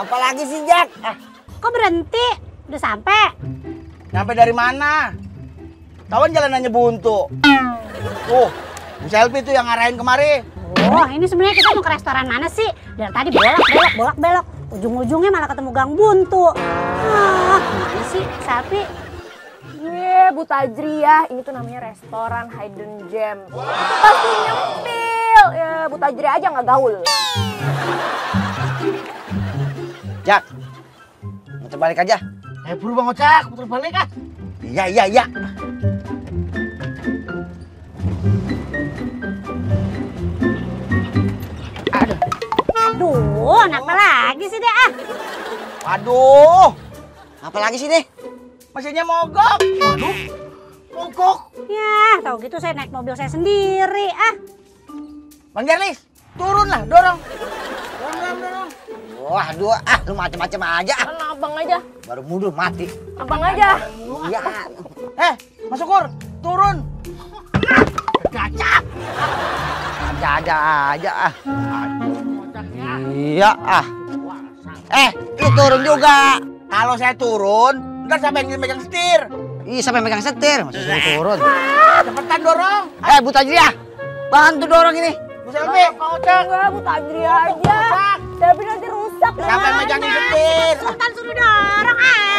Apalagi sih, Jack? Kok berhenti? Udah sampai? Nyampe dari mana? Kawan jalanannya buntu. Tuh, Bu Selfie tuh yang ngarahin kemari. Oh, ini sebenarnya kita mau ke restoran mana sih? Dari tadi bolak-belok. Ujung-ujungnya malah ketemu gang buntu. Gimana sih, Selfie? Bu Tajriah, ini tuh namanya restoran Hidden Gem. Itu pasti nyempil. Ya, Bu Tajriah aja nggak gaul. Jack, muter balik aja. Buru Bang Ojak, muter balik ah. Iya. Aduh, apa lagi sih deh? Waduh, apa lagi sih deh? Mesinnya mogok. Waduh, mogok. Ya, tahu gitu saya naik mobil saya sendiri. Bang Jarlis, turun lah, dorong. Dorong. Waduh, lu macem-macem aja. Mana abang aja? Baru mundur mati. Abang aja. Iya. Mas Syukur, turun. Gacak. Ada aja. Iya lu turun juga. Kalau saya turun, ntar siapa yang megang setir? Iya, siapa yang megang setir? Masih suruh turun. Cepetan dorong. Bu Tajriah, bantu dorong ini. Bu Selfie. Enggak, Bu Tajriah aja. Selfie nanti rusak. Siapa yang megangin setir? Sultan suruh dorong.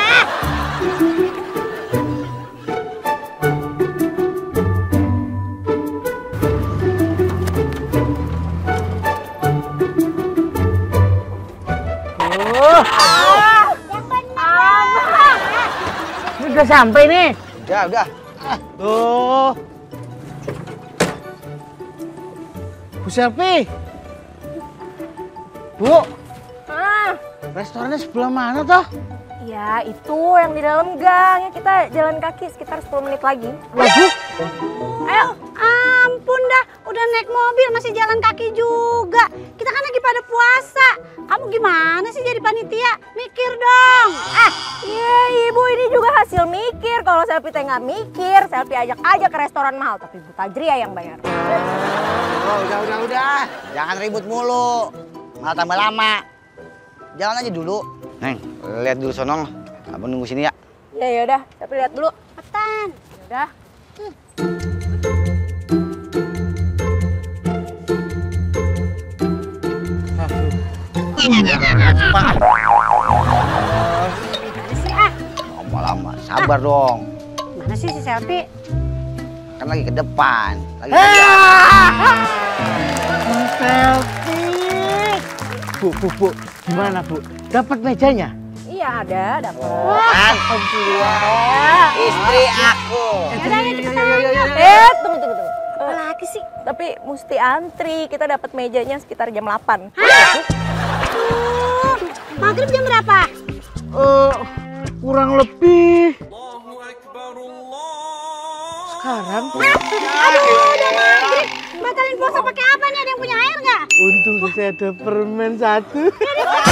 Ini udah sampai nih. Udah. Tuh. Bu Selfie. Bu, restorannya sebelah mana toh? Ya, itu yang di dalam gang. Ya, kita jalan kaki sekitar 10 menit lagi. Waduh. Ayo, ampun dah. Udah naik mobil masih jalan kaki juga. Kita kan lagi pada puasa. Kamu gimana sih jadi panitia? Mikir dong. Iya, Ibu ini juga hasil mikir. Kalau Selfie teh nggak mikir, Selfie ajak aja ke restoran mahal. Tapi Bu Tajriah yang bayar. Udah. Jangan ribut mulu. Malah tambah lama. Jalan aja dulu. Neng, lihat dulu sonong. Abang nunggu sini ya. Ya udah, Selfie lihat dulu. Cepetan. Udah. Lama-lama, sabar dong. Mana sih si Selfie? Kan lagi ke depan. Selfie. Bu, gimana Bu? Dapat mejanya? Iya ada, dapat. Alhamdulillah. Istri aku. Tunggu. Apalagi sih? Tapi mesti antri. Kita dapat mejanya sekitar jam 8. Maghrib jam berapa? Kurang lebih. Sekarang. Aduh, udah maghrib. Batalin puasa pakai apa nih? Ada yang punya air nggak? Untung saya ada permen satu.